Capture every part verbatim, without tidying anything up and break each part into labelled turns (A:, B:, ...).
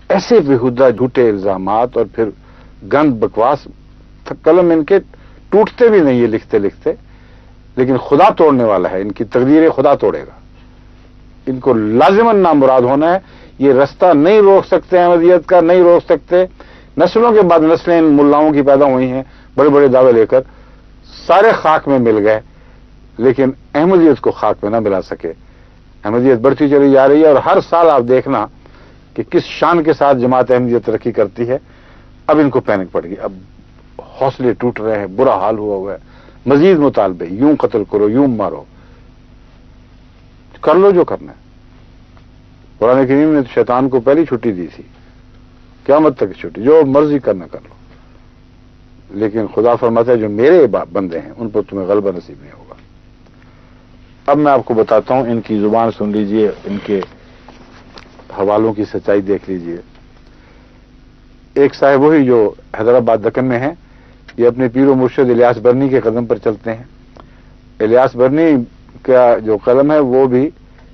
A: ایسے بےہودہ جھوٹے الزامات اور پھر گند بکواس، قلم ان کے ٹوٹتے بھی نہیں ہے لکھتے لکھتے، لیکن خدا توڑنے والا ہے، ان کی تقدیریں خدا توڑے گا، ان کو لازماً نامراد ہونا ہے۔ یہ رستہ نہیں روک سکتے احمدیت کا، نہیں روک سکتے۔ نسلوں کے بعد نسلیں ان ملاؤں کی پیدا ہوئی ہیں بڑے بڑے دعوے لے کر، سارے خاک میں مل گئے، لیکن احمدیت کو خاک میں نہ ملا سکے۔ احمدیت بڑھتی چلی جا رہی ہے، اور ہر سال آپ دیکھنا کہ کس شان کے ساتھ جماعت احمدیت ترقی کرتی ہے۔ اب ان کو پینک پڑ گئی، اب حوصلے ٹوٹ رہے ہیں، برا حال ہوا ہوا ہے، مزید مطالبے، یوں قتل کرو، یوں مارو، کر لو جو کرنا ہے۔ قرآن کریم نے شیطان کو پہلی چھٹی دی تھی، قیامت تک چھٹی، جو مرضی کرنا کر لو، لیکن خدا فرماتا ہے جو میرے بندے ہیں ان پر تمہیں غلبہ نصیب نہیں ہوگا۔ اب میں آپ کو بتاتا ہوں، ان کی زبان سن لیجئے، ان کے حوالوں کی سچائی دیکھ لیجئے۔ ایک صاحب وہی جو حیدرآباد دکن میں ہیں، یہ اپنے پیر و مرشد الیاس برنی کے قدم پر چلتے ہیں۔ الیاس برنی کا جو قلم ہے وہ بھی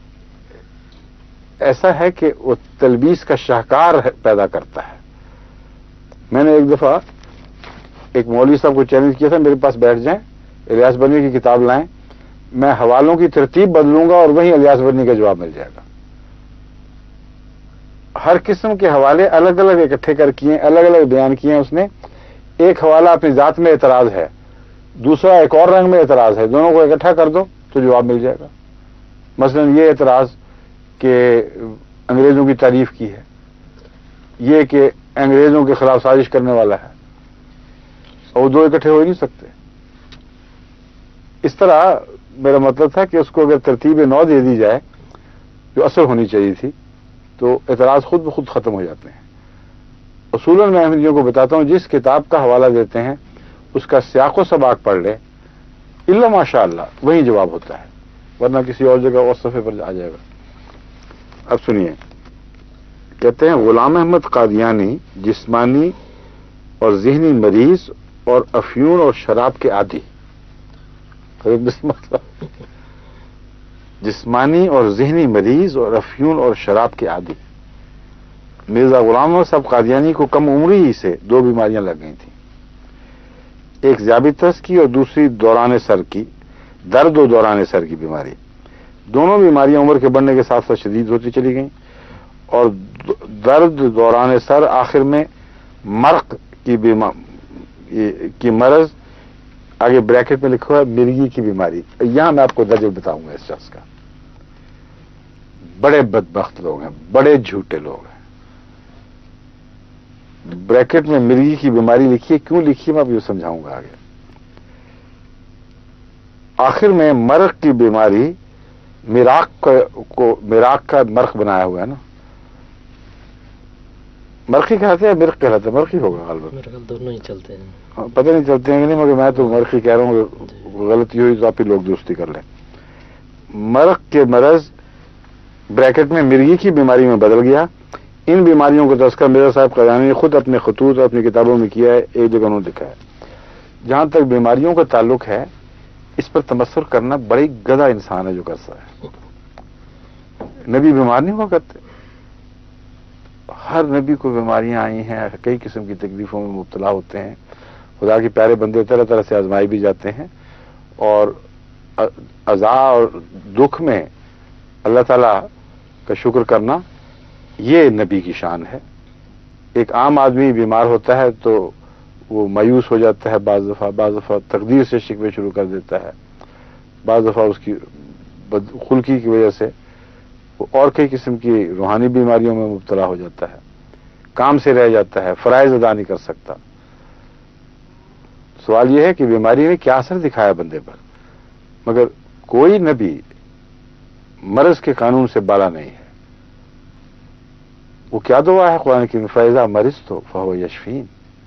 A: ایسا ہے کہ وہ تلبیس کا شاہکار پیدا کرتا ہے۔ میں نے ایک دفعہ ایک مولوی صاحب کو چیلنج کیا تھا، میرے پاس بیٹھ جائیں، الیاس برنی کی کتاب لائیں، میں حوالوں کی ترتیب بدلوں گا اور وہیں الیاس برنی کا جواب مل جائے گا۔ ہر قسم کے حوالے الگ الگ اکٹھے کر کیے، الگ الگ بیان کیے ہیں اس نے۔ ایک حوالہ اپنی ذات میں اعتراض ہے، دوسرا ایک اور رنگ میں اعتراض ہے، دونوں کو اکٹھا کر دو تو جواب مل جائے گا۔ مثلا یہ اعتراض کہ انگریزوں کی تعریف کی ہے، یہ کہ انگریزوں کے خلاف سازش کرنے والا ہے، اور دو اکٹھے ہو ہی نہیں سکتے۔ اس طرح میرا مطلب تھا کہ اس کو اگر ترتیب نو دے دی جائے جو اصل ہونی چاہیے تھی تو اعتراض خود بخود ختم ہو جاتے ہیں۔ اصولاً میں احمدیوں کو بتاتا ہوں، جس کتاب کا حوالہ دیتے ہیں اس کا سیاق و سباق پڑھ لے، الا ماشاء اللہ وہی جواب ہوتا ہے، ورنہ کسی اور جگہ اور صفحے پر آ جائے گا۔ اب سنیے، کہتے ہیں غلام احمد قادیانی جسمانی اور ذہنی مریض اور افیون اور شراب کے عادی، جسمانی اور ذہنی مریض اور افیون اور شراب کے عادی۔ مرزا غلام احمد صاحب قادیانی کو کم عمری ہی سے دو بیماریاں لگ گئی تھیں، ایک ذیابیطس کی اور دوسری دوران سر کی، درد و دوران سر کی بیماری۔ دونوں بیماریاں عمر کے بڑھنے کے ساتھ ساتھ شدید ہوتی چلی گئیں، اور درد دوران سر آخر میں مرق کی بیماری کی مرض، آگے بریکٹ میں لکھا ہے مرگی کی بیماری۔ یہاں میں آپ کو درجہ بتاؤں گا اس شخص کا۔ بڑے بدبخت لوگ ہیں، بڑے جھوٹے لوگ ہیں۔ بریکٹ میں مرگی کی بیماری لکھی ہے، کیوں لکھی ہے میں آپ یہ سمجھاؤں گا آگے۔ آخر میں مرق کی بیماری، میراق کو میراق کا مرق بنایا ہوا ہے نا، مرقی کہتے ہیں مرق کہلاتے ہیں، مرقی ہوگا غالباً،
B: دونوں ہی چلتے ہیں،
A: پتہ نہیں چلتے ہیں کہ نہیں، مگر میں تو مرقی کہہ رہا ہوں، غلطی ہوئی تو آپ ہی لوگ درستی کر لیں۔ مرق کے مرض بریکٹ میں مرگی کی بیماری میں بدل گیا۔ ان بیماریوں کا تذکرہ مرزا صاحب قادیانی نے خود اپنے خطوط اور اپنی کتابوں میں کیا ہے، ایک جگہ انہوں نے لکھا ہے۔ جہاں تک بیماریوں کا تعلق ہے، اس پر تمسخر کرنا بڑی گدھا انسان ہے جو کرتا ہے۔ نبی بیمار نہیں ہوا کرتے، ہر نبی کو بیماریاں آئی ہیں، کئی قسم کی تکلیفوں میں مبتلا ہوتے ہیں، خدا کے پیارے بندے طرح طرح سے آزمائے بھی جاتے ہیں، اور عزا اور دکھ میں اللہ تعالی کا شکر کرنا یہ نبی کی شان ہے۔ ایک عام آدمی بیمار ہوتا ہے تو وہ مایوس ہو جاتا ہے، بعض دفعہ بعض دفعہ تقدیر سے شکوے شروع کر دیتا ہے، بعض دفعہ اس کی بدخلقی کی وجہ سے اور کئی قسم کی روحانی بیماریوں میں مبتلا ہو جاتا ہے، کام سے رہ جاتا ہے، فرائض ادا نہیں کر سکتا۔ سوال یہ ہے کہ بیماری نے کیا اثر دکھایا بندے پر، مگر کوئی نبی مرض کے قانون سے بالا نہیں ہے۔ وہ کیا دعا ہے قرآن کی، فَإِذَا مَرِضْتُ فَهُوَ يَشْفِينِ،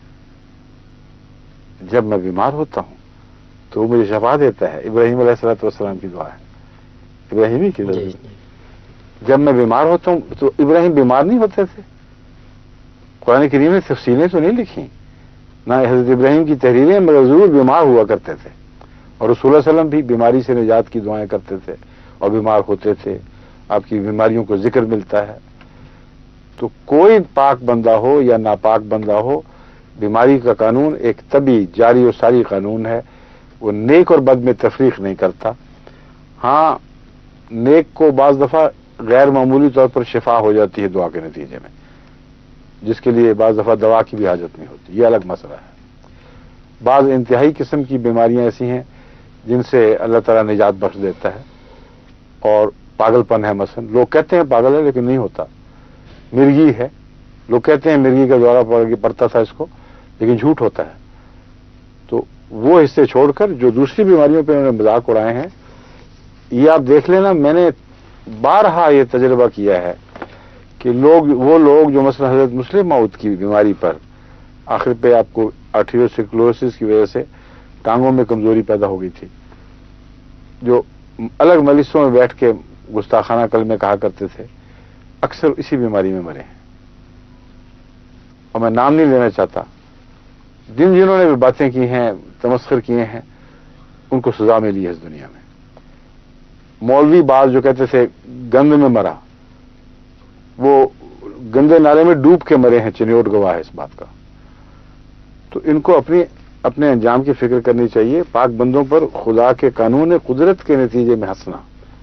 A: جب میں بیمار ہوتا ہوں تو وہ مجھے شفا دیتا ہے۔ ابراہیم علیہ الصلوۃ والسلام کی دعا ہے، ابراہیمی کی دعا۔ جب میں بیمار ہوتا ہوں تو ابراہیم بیمار نہیں ہوتے تھے، قرآن کریم نے تفصیلیں تو نہیں لکھی، نہ حضرت ابراہیم کی تحریریں، مگر ضرور بیمار ہوا کرتے تھے، اور رسول اللہ علیہ وسلم بھی بیماری سے نجات کی دعائیں کرتے تھے اور بیمار ہوتے تھے، آپ کی بیماریوں کو ذکر ملتا ہے۔ تو کوئی پاک بندہ ہو یا ناپاک بندہ ہو، بیماری کا قانون ایک طبی جاری و ساری قانون ہے، وہ نیک اور بد میں تفریق نہیں کرتا۔ ہاں، نیک کو بعض دفعہ غیر معمولی طور پر شفا ہو جاتی ہے دعا کے نتیجے میں، جس کے لیے بعض دفعہ دوا کی بھی حاجت نہیں ہوتی، یہ الگ مسئلہ ہے۔ بعض انتہائی قسم کی بیماریاں ایسی ہیں جن سے اللہ تعالیٰ نجات بخش دیتا ہے، اور پاگل پن ہے مثلا، لوگ کہتے ہیں پاگل ہے لیکن نہیں ہوتا۔ مرگی ہے، لوگ کہتے ہیں مرگی کا دورہ پڑتا تھا اس کو، لیکن جھوٹ ہوتا ہے۔ تو وہ حصے چھوڑ کر جو دوسری بیماریوں پہ انہوں نے مذاق اڑائے ہیں، یہ آپ دیکھ لینا، میں نے بارہا یہ تجربہ کیا ہے کہ لوگ وہ لوگ جو مثلا حضرت مسلم موعود کی بیماری پر آخر پہ آپ کو آرٹریوسکلوروسس کی وجہ سے ٹانگوں میں کمزوری پیدا ہو گئی تھی، جو الگ مجلسوں میں بیٹھ کے گستاخانہ کلمے کہا کرتے تھے، اکثر اسی بیماری میں مرے ہیں۔ اور میں نام نہیں لینا چاہتا، جن جنہوں نے بھی باتیں کی ہیں، تمسخر کیے ہیں، ان کو سزا ملی ہے اس دنیا میں۔ مولوی بعض جو کہتے تھے گند میں مرا، وہ گندے نالے میں ڈوب کے مرے ہیں، چنیوٹ گواہ ہے اس بات کا۔ تو ان کو اپنی اپنے انجام کی فکر کرنی چاہیے۔ پاک بندوں پر خدا کے قانون قدرت کے نتیجے میں ہنسنا،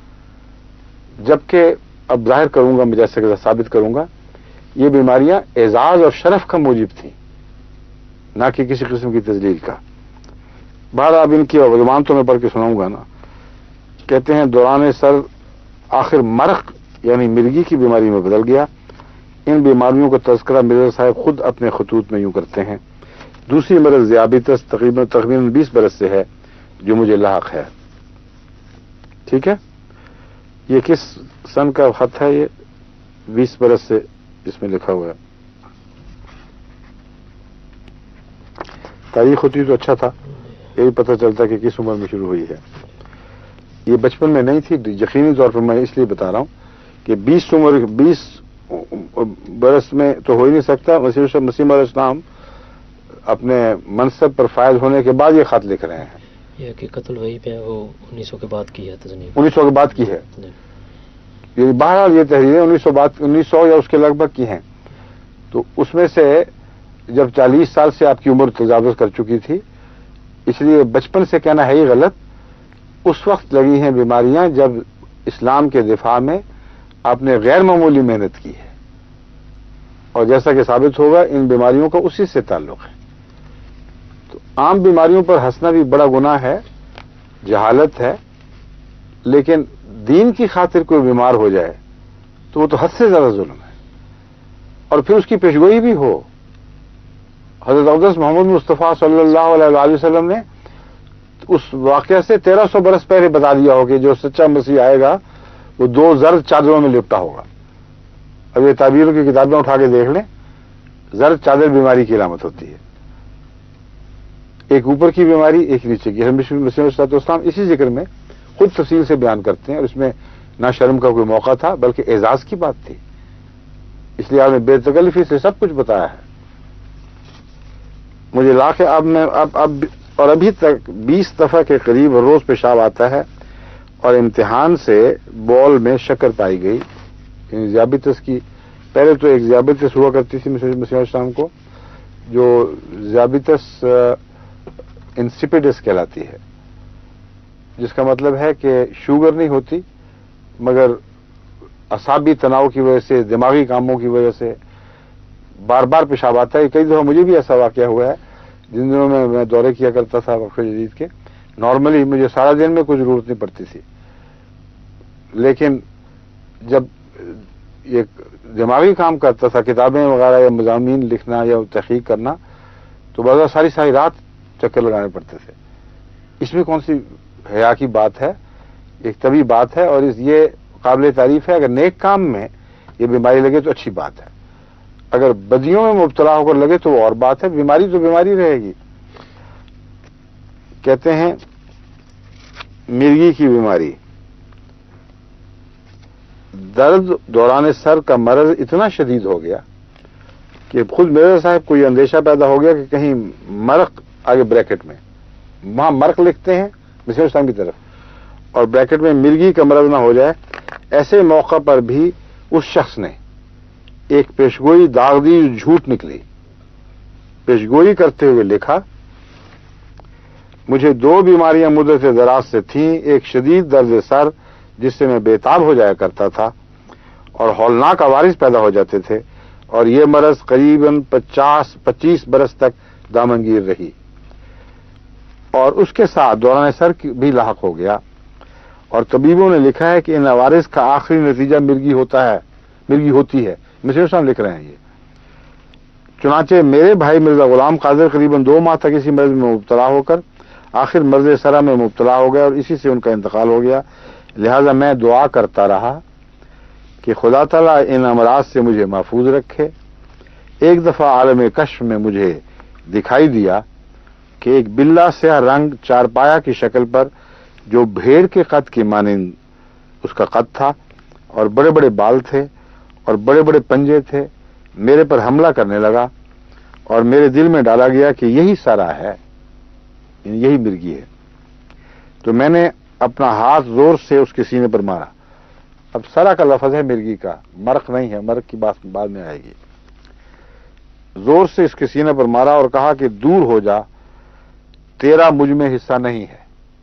A: جبکہ اب ظاہر کروں گا، میں جیسے کہ ثابت کروں گا، یہ بیماریاں اعزاز اور شرف کا موجب تھیں، نہ کہ کسی قسم کی تذلیل کا۔ بعد اب ان کی زبان تو میں پڑھ کے سناؤں گا نا۔ کہتے ہیں دوران سر آخر مرق یعنی مرگی کی بیماری میں بدل گیا۔ ان بیماریوں کا تذکرہ مرزا صاحب خود اپنے خطوط میں یوں کرتے ہیں: دوسری مرض ذیابیطس تقریباً تقریباً بیس برس سے ہے جو مجھے لاحق ہے۔ ٹھیک ہے، یہ کس سن کا خط ہے؟ یہ بیس برس سے اس میں لکھا ہوا ہے۔ تاریخ ہوتی تو اچھا تھا، یہ بھی پتہ چلتا کہ کس عمر میں شروع ہوئی ہے۔ یہ بچپن میں نہیں تھی، یقینی طور پر میں اس لیے بتا رہا ہوں کہ بیس عمر بیس برس میں تو ہو ہی نہیں سکتا۔ مسیح مسیح علیہ السلام اپنے منصب پر فائز ہونے کے بعد یہ خط لکھ رہے ہیں۔
B: یہ کہ قتل وہی پہ وہ انیس سو کے بعد کی ہے، تجنیب
A: انیس سو کے بعد کی ہے۔ یہ بہرحال یہ تحریریں انیس سو بعد انیس سو یا اس کے لگ بھگ کی ہیں۔ تو اس میں سے جب چالیس سال سے آپ کی عمر تجاوز کر چکی تھی، اس لیے بچپن سے کہنا ہے ہی غلط۔ اس وقت لگی ہیں بیماریاں جب اسلام کے دفاع میں آپ نے غیر معمولی محنت کی ہے، اور جیسا کہ ثابت ہوگا ان بیماریوں کا اسی سے تعلق ہے۔ تو عام بیماریوں پر ہنسنا بھی بڑا گناہ ہے، جہالت ہے، لیکن دین کی خاطر کوئی بیمار ہو جائے تو وہ تو حد سے زیادہ ظلم ہے، اور پھر اس کی پیشگوئی بھی ہو۔ حضرت اقدس محمد مصطفیٰ صلی اللہ علیہ وسلم نے اس واقعہ سے تیرہ سو برس پہلے بتا دیا ہو کہ جو سچا مسیح آئے گا وہ دو زرد چادروں میں لپٹا ہوگا۔ اب یہ تعبیروں کی کتابیں اٹھا کے دیکھ لیں، زرد چادر بیماری کی علامت ہوتی ہے، ایک اوپر کی بیماری، ایک نیچے کی۔ مسیح علیہ السلام اسی ذکر میں خود تفصیل سے بیان کرتے ہیں، اور اس میں نہ شرم کا کوئی موقع تھا بلکہ اعزاز کی بات تھی، اس لیے آپ نے بے تکلفی سے سب کچھ بتایا ہے۔ مجھے لا کے اب میں اب اب اور ابھی تک بیس دفعہ کے قریب روز پیشاب آتا ہے، اور امتحان سے بول میں شکر پائی گئی، یعنی ذیابیطس کی۔ پہلے تو ایک ذیابیطس ہوا کرتی تھی مسیح علیہ السلام کو، جو ذیابیطس انسیپیڈس کہلاتی ہے، جس کا مطلب ہے کہ شوگر نہیں ہوتی مگر اعصابی تناؤ کی وجہ سے، دماغی کاموں کی وجہ سے بار بار پیشاب آتا ہے۔ کئی دفعہ مجھے بھی ایسا واقعہ ہوا ہے، جن دنوں میں میں دورے کیا کرتا تھا وقف جدید کے، نارملی مجھے سارا دن میں کوئی ضرورت نہیں پڑتی تھی، لیکن جب یہ دماغی کام کرتا تھا، کتابیں وغیرہ یا مضامین لکھنا یا تحقیق کرنا، تو بعض ساری ساری رات چکر لگانے پڑتے تھے۔ اس میں کون سی حیا کی بات ہے؟ ایک طبی بات ہے، اور اس یہ قابل تعریف ہے۔ اگر نیک کام میں یہ بیماری لگے تو اچھی بات ہے، اگر بدیوں میں مبتلا ہو کر لگے تو وہ اور بات ہے۔ بیماری تو بیماری رہے گی۔ کہتے ہیں مرگی کی بیماری، درد دوران سر کا مرض اتنا شدید ہو گیا کہ خود مرزا صاحب کو یہ اندیشہ پیدا ہو گیا کہ کہیں مرق آگے بریکٹ میں، وہاں مرق لکھتے ہیں مسیح اسلام کی طرف، اور بریکٹ میں مرگی کا مرض نہ ہو جائے۔ ایسے موقع پر بھی اس شخص نے ایک پیشگوئی داغ دی جو جھوٹ نکلی. پیشگوئی کرتے ہوئے لکھا مجھے دو بیماریاں مدت دراز سے تھیں، ایک شدید درد سر جس سے میں بےتاب ہو جایا کرتا تھا اور ہولناک عوارض پیدا ہو جاتے تھے، اور یہ مرض قریباً پچاس پچیس برس تک دامنگیر رہی، اور اس کے ساتھ دوران سر بھی لاحق ہو گیا، اور طبیبوں نے لکھا ہے کہ ان عوارض کا آخری نتیجہ مرگی ہوتا ہے مرگی ہوتی ہے. مسیح صاحب لکھ رہے ہیں یہ. چنانچہ میرے بھائی مرزا غلام قادر قریباً دو ماہ تک اسی مرض میں مبتلا ہو کر آخر مرض سرا میں مبتلا ہو گیا اور اسی سے ان کا انتقال ہو گیا. لہذا میں دعا کرتا رہا کہ خدا تعالیٰ ان امراض سے مجھے محفوظ رکھے. ایک دفعہ عالم کشف میں مجھے دکھائی دیا کہ ایک بلا سیاہ رنگ چارپایا کی شکل پر جو بھیڑ کے قد کی مانند اس کا قد تھا اور بڑے بڑے بال تھے اور بڑے بڑے پنجے تھے، میرے پر حملہ کرنے لگا، اور میرے دل میں ڈالا گیا کہ یہی سارا ہے، یہی مرگی ہے. تو میں نے اپنا ہاتھ زور سے اس کے سینے پر مارا. اب سرا کا لفظ ہے مرگی کا، مرق نہیں ہے، مرق کی بات بعد میں آئے گی. زور سے اس کے سینے پر مارا اور کہا کہ دور ہو جا، تیرا مجھ میں حصہ نہیں ہے.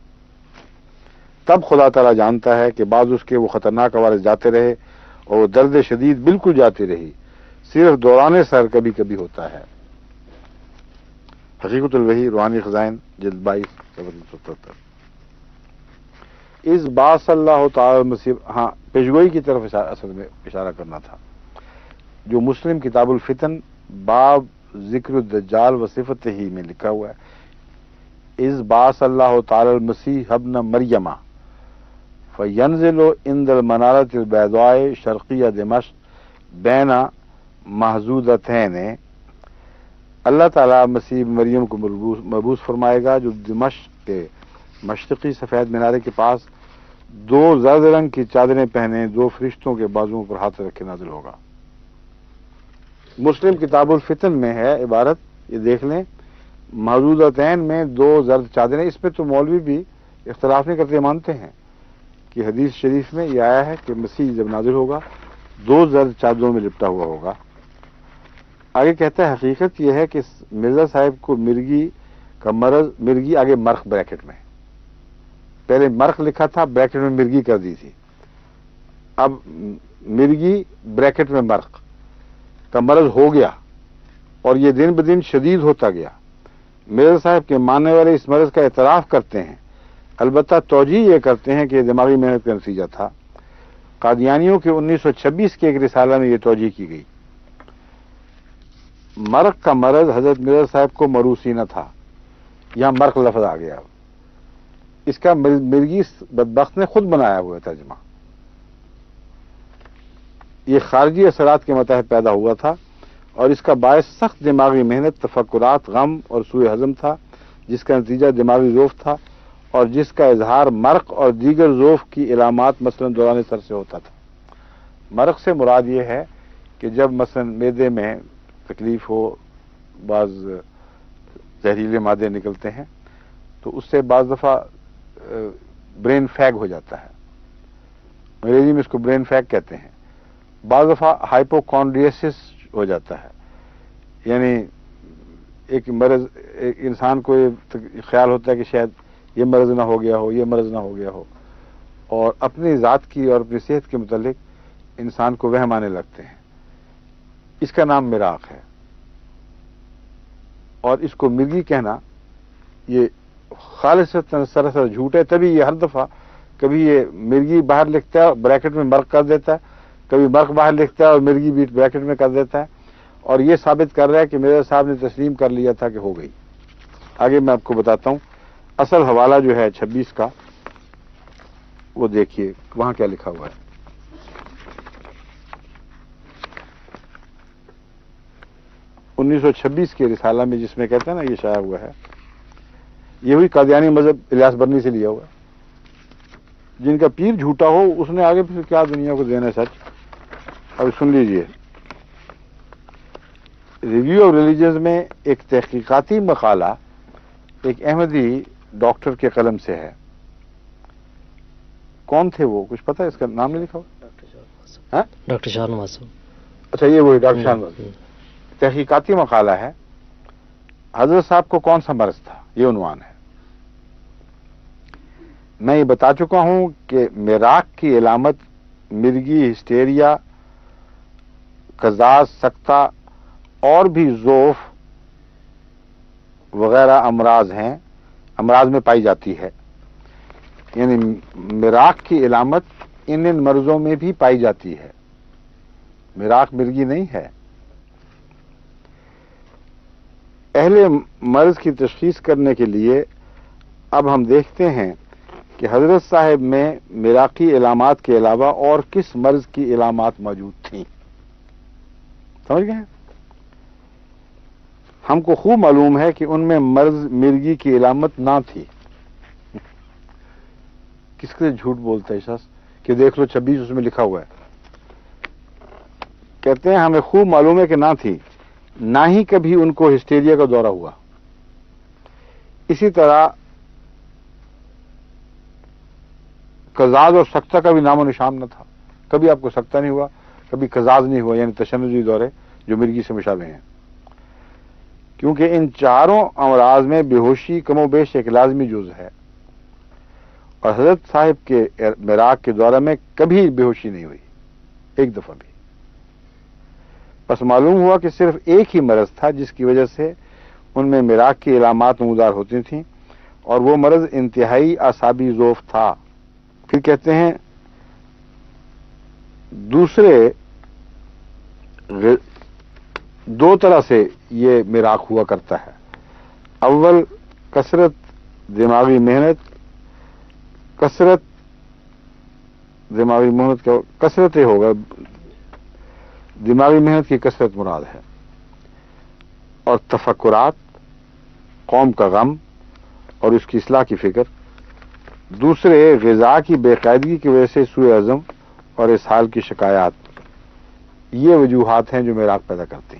A: تب خدا تعالیٰ جانتا ہے کہ بعض اس کے وہ خطرناک عوارض جاتے رہے اور وہ درد شدید بالکل جاتی رہی، صرف دوران سر کبھی کبھی ہوتا ہے. حقیقت الوحی روحانی خزائن جلد بائیس ستہتر. اس بات صلی اللہ تعالی مسیح ہاں پیشگوئی کی طرف اصل میں اشارہ کرنا تھا جو مسلم کتاب الفتن باب ذکر الدجال و صفت ہی میں لکھا ہوا ہے. اس بات صلی اللہ تعالی المسیح ابن مریمہ فینزل عند المنارۃ البیضاء شرقیہ دمشق بین محظوظتین. اللہ تعالیٰ مسیح مریم کو مبعوث فرمائے گا جو دمشق کے مشرقی سفید مینارے کے پاس دو زرد رنگ کی چادریں پہنے دو فرشتوں کے بازوؤں پر ہاتھ رکھے نازل ہوگا. مسلم کتاب الفتن میں ہے عبارت، یہ دیکھ لیں، محظوظتین میں دو زرد چادریں. اس پہ تو مولوی بھی اختلاف نہیں کرتے، مانتے ہیں کہ حدیث شریف میں یہ آیا ہے کہ مسیح جب نازل ہوگا دو زرد چادروں میں لپٹا ہوا ہوگا. آگے کہتا ہے حقیقت یہ ہے کہ مرزا صاحب کو مرگی کا مرض، مرگی آگے مرخ بریکٹ میں، پہلے مرخ لکھا تھا بریکٹ میں مرگی کر دی تھی، اب مرگی بریکٹ میں مرخ کا مرض ہو گیا اور یہ دن بدن شدید ہوتا گیا. مرزا صاحب کے ماننے والے اس مرض کا اعتراف کرتے ہیں، البتہ توجیہ یہ کرتے ہیں کہ یہ دماغی محنت کا نتیجہ تھا. قادیانیوں کے انیس سو چھبیس کے ایک رسالہ میں یہ توجیہ کی گئی. مرق کا مرض حضرت مرزا صاحب کو مروسی نہ تھا، یہاں مرق لفظ آ گیا. اس کا مرگی بدبخت نے خود بنایا ہوا ترجمہ. یہ خارجی اثرات کے متحد پیدا ہوا تھا اور اس کا باعث سخت دماغی محنت، تفکرات، غم اور سوء ہضم تھا، جس کا نتیجہ دماغی ذوف تھا اور جس کا اظہار مرق اور دیگر ذوف کی علامات مثلا دوران سر سے ہوتا تھا. مرق سے مراد یہ ہے کہ جب مثلا معدے میں تکلیف ہو، بعض زہریلے مادے نکلتے ہیں تو اس سے بعض دفعہ برین فیگ ہو جاتا ہے، انگریزی میں اس کو برین فیگ کہتے ہیں. بعض دفعہ ہائپوکونڈریسس ہو جاتا ہے، یعنی ایک مرض، ایک انسان کو یہ خیال ہوتا ہے کہ شاید یہ مرض نہ ہو گیا ہو، یہ مرض نہ ہو گیا ہو، اور اپنی ذات کی اور اپنی صحت کے متعلق انسان کو وہم آنے لگتے ہیں. اس کا نام مراق ہے، اور اس کو مرگی کہنا یہ خالصتاً سراسر جھوٹ ہے. تبھی یہ ہر دفعہ کبھی یہ مرگی باہر لکھتا ہے بریکٹ میں مرق کر دیتا ہے، کبھی مرق باہر لکھتا ہے اور مرگی بھی بریکٹ میں کر دیتا ہے، اور یہ ثابت کر رہا ہے کہ مرزا صاحب نے تسلیم کر لیا تھا کہ ہو گئی. آگے میں آپ کو بتاتا ہوں اصل حوالہ جو ہے چھبیس کا، وہ دیکھیے وہاں کیا لکھا ہوا ہے. انیس سو چھبیس کے رسالہ میں جس میں کہتے ہیں نا یہ شائع ہوا ہے، یہ ہوئی قادیانی مذہب الیاس برنی سے لیا ہوا ہے. جن کا پیر جھوٹا ہو اس نے آگے پھر کیا دنیا کو دینا ہے سچ. اب سن لیجئے، ریویو آف ریلیجنز میں ایک تحقیقاتی مقالہ ایک احمدی ڈاکٹر کے قلم سے ہے. کون تھے وہ؟ کچھ پتہ ہے؟ اس کا نام نہیں لکھا ہوا.
B: ڈاکٹر شاہ نواز صاحب.
A: اچھا یہ وہی ڈاکٹر شاہنواز تحقیقاتی مقالہ ہے، حضرت صاحب کو کون سا مرض تھا، یہ عنوان ہے۔ میں یہ بتا چکا ہوں کہ میراق کی علامت مرگی، ہسٹیریا، قزاز، سکتہ اور بھی ذوف وغیرہ امراض ہیں، امراض میں پائی جاتی ہے، یعنی میراق کی علامت ان ان مرضوں میں بھی پائی جاتی ہے، میراق مرگی نہیں ہے۔ اہل مرض کی تشخیص کرنے کے لیے اب ہم دیکھتے ہیں کہ حضرت صاحب میں میراقی علامات کے علاوہ اور کس مرض کی علامات موجود تھیں، سمجھ گئے؟ ہم کو خوب معلوم ہے کہ ان میں مرض مرگی کی علامت نہ تھی۔ کس کے جھوٹ بولتا ہے شخص کہ دیکھ لو چھبیس اس میں لکھا ہوا ہے، کہتے ہیں ہمیں خوب معلوم ہے کہ نہ تھی، نہ ہی کبھی ان کو ہسٹیریا کا دورہ ہوا۔ اسی طرح قزاز اور سکتہ کا بھی نام و نشان نہ تھا، کبھی آپ کو سکتہ نہیں ہوا، کبھی قزاز نہیں ہوا، یعنی تشنجی دورے جو مرگی سے مشابہ ہیں، کیونکہ ان چاروں امراض میں بے ہوشی کم و بیش ایک لازمی جز ہے، اور حضرت صاحب کے میراق کے دورہ میں کبھی بے ہوشی نہیں ہوئی، ایک دفعہ بھی۔ بس معلوم ہوا کہ صرف ایک ہی مرض تھا جس کی وجہ سے ان میں میراق کی علامات نمودار ہوتی تھیں، اور وہ مرض انتہائی اعصابی ذوف تھا۔ پھر کہتے ہیں دوسرے دو طرح سے یہ میراق ہوا کرتا ہے۔ اول کثرت دماغی محنت، کثرت دماغی محنت کا کثرت ہوگا، دماغی محنت کی کثرت مراد ہے، اور تفکرات، قوم کا غم اور اس کی اصلاح کی فکر۔ دوسرے غذا کی بے قاعدگی کی وجہ سے سوء ہضم اور اسہال کی شکایات۔ یہ وجوہات ہیں جو میراق پیدا کرتی ہیں۔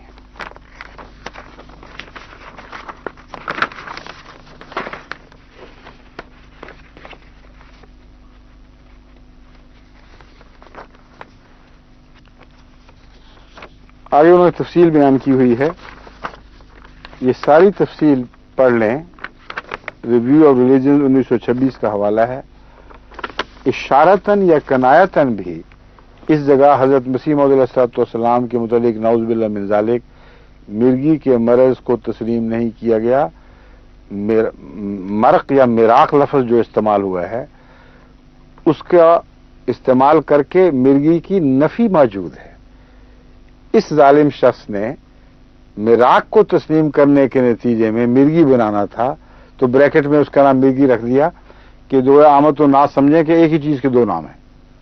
A: آگے انہوں نے تفصیل بیان کی ہوئی ہے، یہ ساری تفصیل پڑھ لیں، ریویو آف ریلیجن انیس سو چھبیس کا حوالہ ہے۔ اشارتاً یا کنایتاً بھی اس جگہ حضرت مسیح موعود علیہ الصلوۃ والسلام کے متعلق نعوذ باللہ من ذالک مرگی کے مرض کو تسلیم نہیں کیا گیا۔ مرق یا میراق لفظ جو استعمال ہوا ہے اس کا استعمال کر کے مرگی کی نفی موجود ہے۔ اس ظالم شخص نے میراق کو تسلیم کرنے کے نتیجے میں مرگی بنانا تھا تو بریکٹ میں اس کا نام مرگی رکھ دیا کہ دو آمد و ناز سمجھیں کہ ایک ہی چیز کے دو نام ہیں۔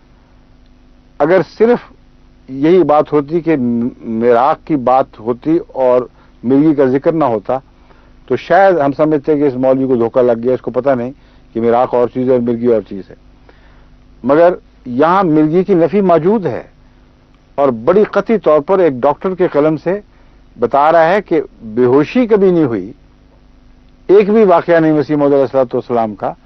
A: اگر صرف یہی بات ہوتی کہ میراق کی بات ہوتی اور مرگی کا ذکر نہ ہوتا تو شاید ہم سمجھتے کہ اس مولوی کو دھوکہ لگ گیا، اس کو پتہ نہیں کہ میراق اور چیز ہے اور مرگی اور چیز ہے، مگر یہاں مرگی کی نفی موجود ہے، اور بڑی قطعی طور پر ایک ڈاکٹر کے قلم سے بتا رہا ہے کہ بے ہوشی کبھی نہیں ہوئی، ایک بھی واقعہ نہیں مسیح موعود علیہ الصلوۃ والسلام کا،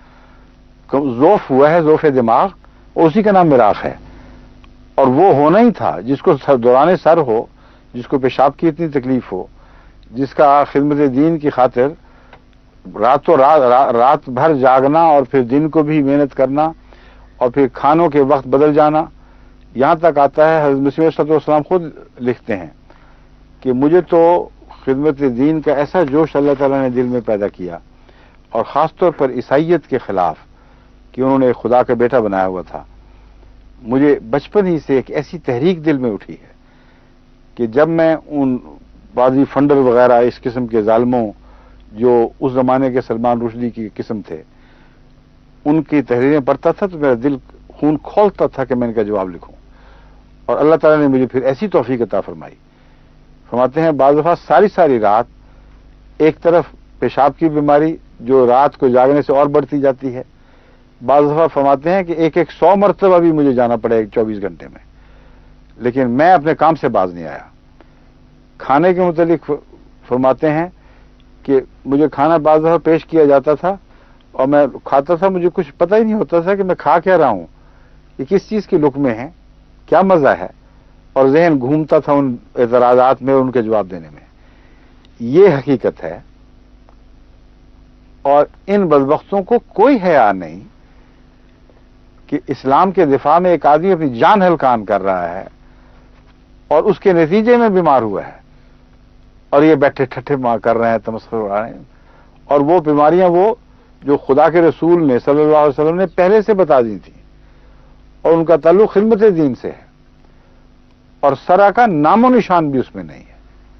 A: ذوف ہوا ہے، ذوف دماغ، اسی کا نام میراق ہے، اور وہ ہونا ہی تھا جس کو دوران سر ہو، جس کو پیشاب کی اتنی تکلیف ہو، جس کا خدمت دین کی خاطر راتوں رات رات بھر جاگنا اور پھر دن کو بھی محنت کرنا اور پھر کھانوں کے وقت بدل جانا، یہاں تک آتا ہے حضرت مسیح صلی اللہ علیہ وسلم خود لکھتے ہیں کہ مجھے تو خدمت دین کا ایسا جوش اللہ تعالیٰ نے دل میں پیدا کیا، اور خاص طور پر عیسائیت کے خلاف کہ انہوں نے خدا کا بیٹا بنایا ہوا تھا، مجھے بچپن ہی سے ایک ایسی تحریک دل میں اٹھی ہے کہ جب میں ان بازی فنڈر وغیرہ اس قسم کے ظالموں جو اس زمانے کے سلمان رشدی کی قسم تھے ان کی تحریریں پڑھتا تھا تو میرا دل خون کھولتا تھا کہ میں ان کا جواب لکھوں، اور اللہ تعالیٰ نے مجھے پھر ایسی توفیق عطا فرمائی۔ فرماتے ہیں بعض دفعہ ساری ساری رات ایک طرف پیشاب کی بیماری جو رات کو جاگنے سے اور بڑھتی جاتی ہے، بعض دفعہ فرماتے ہیں کہ ایک ایک سو مرتبہ بھی مجھے جانا پڑے ایک چوبیس گھنٹے میں، لیکن میں اپنے کام سے باز نہیں آیا۔ کھانے کے متعلق فرماتے ہیں کہ مجھے کھانا بعض دفعہ پیش کیا جاتا تھا اور میں کھاتا تھا، مجھے کچھ پتہ ہی نہیں ہوتا تھا کہ میں کھا کیا رہا ہوں، یہ کس چیز کے لقمے ہیں، کیا مزہ ہے، اور ذہن گھومتا تھا ان اعتراضات میں اور ان کے جواب دینے میں. یہ حقیقت ہے. اور ان بدبختوں کو کوئی حیا نہیں کہ اسلام کے دفاع میں ایک آدمی اپنی جان ہلکان کر رہا ہے اور اس کے نتیجے میں بیمار ہوا ہے اور یہ بیٹھے ٹھٹھے کر رہے ہیں، تمسخر اڑا رہے ہیں. اور وہ بیماریاں وہ جو خدا کے رسول نے صلی اللہ علیہ وسلم نے پہلے سے بتا دی تھیں اور ان کا تعلق خدمت دین سے ہے اور سرا کا نام و نشان بھی اس میں نہیں ہے.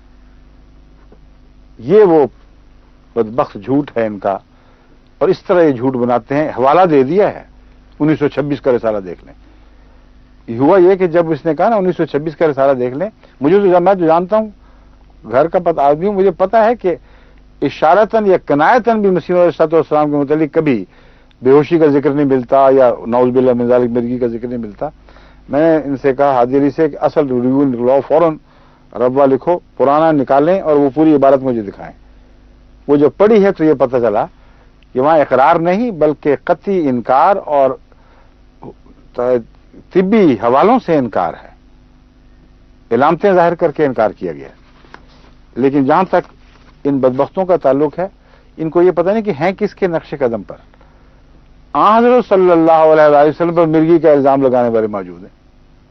A: یہ وہ بدبخت جھوٹ ہے ان کا، اور اس طرح یہ جھوٹ بناتے ہیں. حوالہ دے دیا ہے انیس سو چھبیس کا رسالہ دیکھ لیں. ہوا یہ کہ جب اس نے کہا نا انیس سو چھبیس کا رسالہ دیکھ لیں، مجھے تو میں جو جانتا ہوں، گھر کا پتہ آدمی ہوں، مجھے پتا ہے کہ اشارتاً یا کنایتاً بھی مسیح علیہ السلام کے متعلق کبھی بے ہوشی کا ذکر نہیں ملتا یا نعوذ باللہ من ذالک مرگی کا ذکر نہیں ملتا. میں نے ان سے کہا ہادی علی سے کہ اصل ریویو نکلواؤ، فوراً ربوہ لکھو، پرانا نکالیں اور وہ پوری عبارت مجھے دکھائیں. وہ جو پڑھی ہے تو یہ پتہ چلا کہ وہاں اقرار نہیں بلکہ قطعی انکار اور طبی حوالوں سے انکار ہے، علامتیں ظاہر کر کے انکار کیا گیا. لیکن جہاں تک ان بدبختوں کا تعلق ہے، ان کو یہ پتہ نہیں کہ ہیں کس کے نقش قدم پر. آن حضرت صلی اللہ علیہ وآلہ وسلم پر مرگی کا الزام لگانے والے موجود ہیں،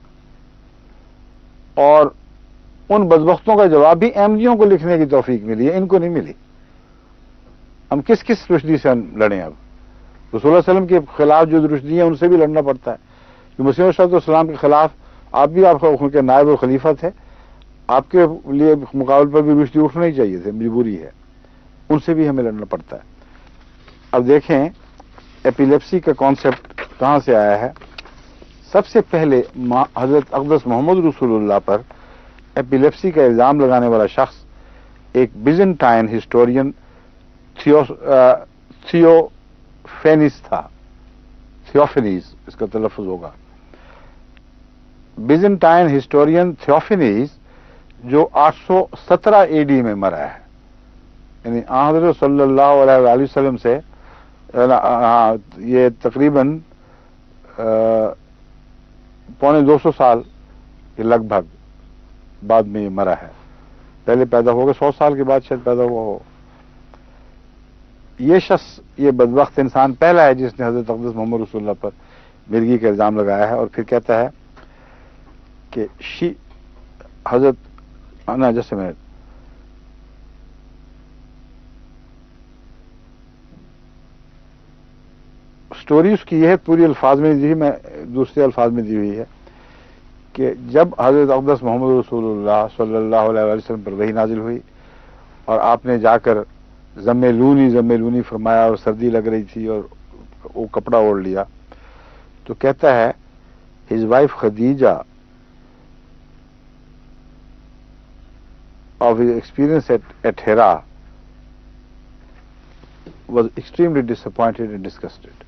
A: اور ان بدبختوں کا جواب بھی احمدیوں کو لکھنے کی توفیق ملی ہے، ان کو نہیں ملی. ہم کس کس رشدی سے لڑیں؟ اب رسول اللہ علیہ وسلم کے خلاف جو رشدی ہیں ان سے بھی لڑنا پڑتا ہے. جو مسیح علیہ السلام کے خلاف آپ بھی آپ ان کے نائب اور خلیفہ تھے، آپ کے لیے مقابل پر بھی رشدی اٹھنا ہی چاہیے تھے، مجبوری ہے، ان سے بھی ہمیں لڑنا پڑتا ہے. اب دیکھیں ایپیلیپسی کا کانسیپٹ کہاں سے آیا ہے. سب سے پہلے حضرت اقدس محمد رسول اللہ پر ایپیلیپسی کا الزام لگانے والا شخص ایک بیزنٹائن ہسٹورین تھیوفینس تھا. تھیوفینیز اس کا تلفظ ہوگا. بیزنٹائن ہسٹورین تھیوفینیز جو آٹھ سو سترہ اے ڈی میں مرا ہے، یعنی حضرت صلی اللہ علیہ وآلہ وسلم سے یہ تقریباً پونے دو سو سال کے لگ بھگ بعد میں یہ مرا ہے. پہلے پیدا ہو گیا، سو سال کے بعد شاید پیدا ہوا ہو. یہ شخص، یہ بدبخت انسان پہلا ہے جس نے حضرت اقدس محمد رسول اللہ پر مرگی کا الزام لگایا ہے. اور پھر کہتا ہے کہ شی حضرت نا جیسے میں سٹوری اس کی یہ ہے، پوری الفاظ میں دی، میں دوسرے الفاظ میں دی ہوئی ہے کہ جب حضرت اقدس محمد رسول اللہ صلی اللہ علیہ وسلم پر وحی نازل ہوئی اور آپ نے جا کر ضم لونی ضم لونی فرمایا اور سردی لگ رہی تھی اور وہ کپڑا اوڑھ لیا، تو کہتا ہے his wife Khadija of his experience at, at Hira was extremely disappointed and disgusted.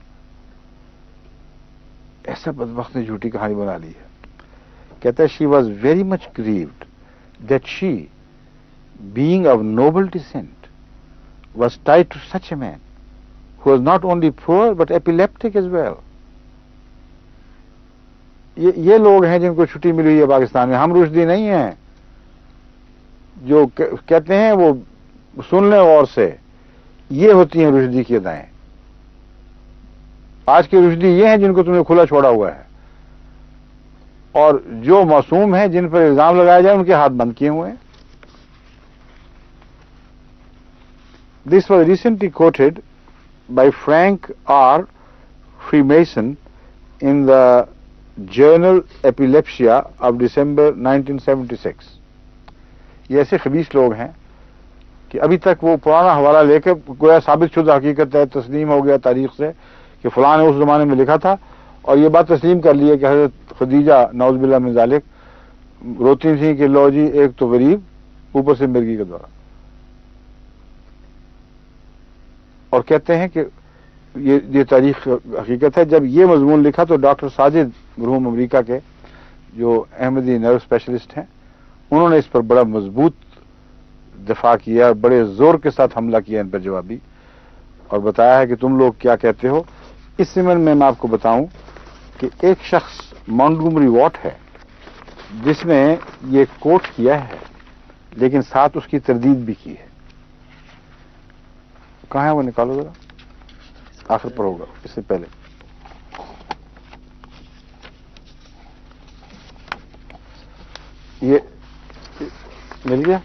A: ایسا بدبخت نے جھوٹی کہانی بنا لی ہے. کہتا ہے she was very much grieved that she, being of noble descent, was tied to such a man who was not only poor but epileptic as well. یہ یہ لوگ ہیں جن کو چھٹی ملی ہوئی ہے پاکستان میں. ہم رشدی نہیں ہیں جو کہتے ہیں وہ سن لیں غور سے. یہ ہوتی ہیں رشدی کی ادائیں. آج کے رشدی یہ ہیں جن کو تم نے کھلا چھوڑا ہوا ہے، اور جو معصوم ہیں جن پر الزام لگایا جائے ان کے ہاتھ بند کیے ہوئے ہیں. This was recently quoted by Frank R Freemason in the journal Epilepsia of December nineteen seventy six. یہ ایسے خبیث لوگ ہیں کہ ابھی تک وہ پرانا حوالہ لے کے گویا ثابت شدہ حقیقت ہے، تسلیم ہو گیا تاریخ سے کہ فلاں نے اس زمانے میں لکھا تھا، اور یہ بات تسلیم کر لی ہے کہ حضرت خدیجہ نعوذ باللہ من ذالک روتی تھیں کہ لو جی ایک تو غریب، اوپر سے مرگی کا دورہ. اور کہتے ہیں کہ یہ یہ تاریخ حقیقت ہے. جب یہ مضمون لکھا تو ڈاکٹر ساجد مرحوم امریکہ کے جو احمدی نرو اسپیشلسٹ ہیں، انہوں نے اس پر بڑا مضبوط دفاع کیا، بڑے زور کے ساتھ حملہ کیا ان پر جوابی، اور بتایا ہے کہ تم لوگ کیا کہتے ہو. اس زمن میں میں آپ کو بتاؤں کہ ایک شخص مونٹگومری واٹ ہے، جس نے یہ کوٹ کیا ہے لیکن ساتھ اس کی تردید بھی کی ہے. کہاں ہے وہ؟ نکالو ذرا، آخر پر ہوگا اس سے پہلے. یہ مل گیا.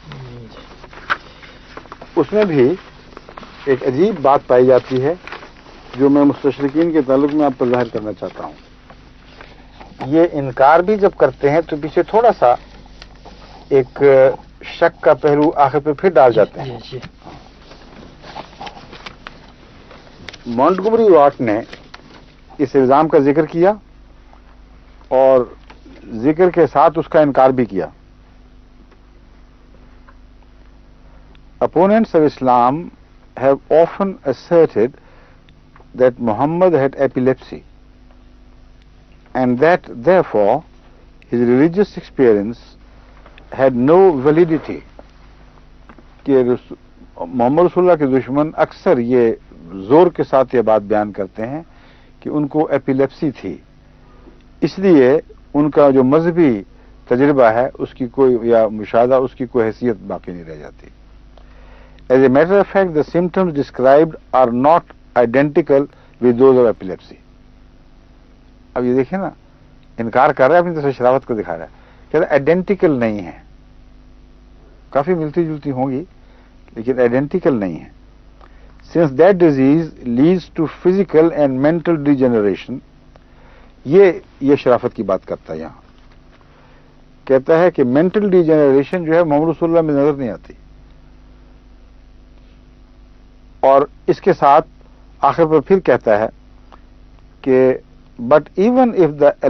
A: اس میں بھی ایک عجیب بات پائی جاتی ہے جو میں مستشرقین کے تعلق میں آپ پر ظاہر کرنا چاہتا ہوں. یہ انکار بھی جب کرتے ہیں تو پیچھے تھوڑا سا ایک شک کا پہلو آخر پہ پھر ڈال جاتے ہیں. مونٹگومری واٹ نے اس الزام کا ذکر کیا اور ذکر کے ساتھ اس کا انکار بھی کیا. Opponents of Islam have often asserted that Muhammad had epilepsy and that therefore his religious experience had no validity. کہ محمد رسول اللہ کے دشمن اکثر یہ زور کے ساتھ یہ بات بیان کرتے ہیں کہ ان کو ایپیلیپسی تھی، اس لیے ان کا جو مذہبی تجربہ ہے اس کی کوئی یا مشاہدہ اس کی کوئی حیثیت باقی نہیں رہ جاتی. As a matter of fact, the symptoms described are not identical with those of epilepsy. اب یہ دیکھیں نا، انکار کر رہا ہے، اپنی طرف سے شراوت کو دکھا رہا ہے، کہتا ہے آئیڈینٹیکل نہیں ہے. کافی ملتی جلتی ہوں گی لیکن آئیڈینٹیکل نہیں ہے. Since that disease leads to physical and mental degeneration, یہ یہ شرافت کی بات کرتا ہے. یہاں کہتا ہے کہ مینٹل ڈیجنریشن جو ہے محمد رسول اللہ میں نظر نہیں آتی. اور اس کے ساتھ آخر پر پھر کہتا ہے کہ but even if the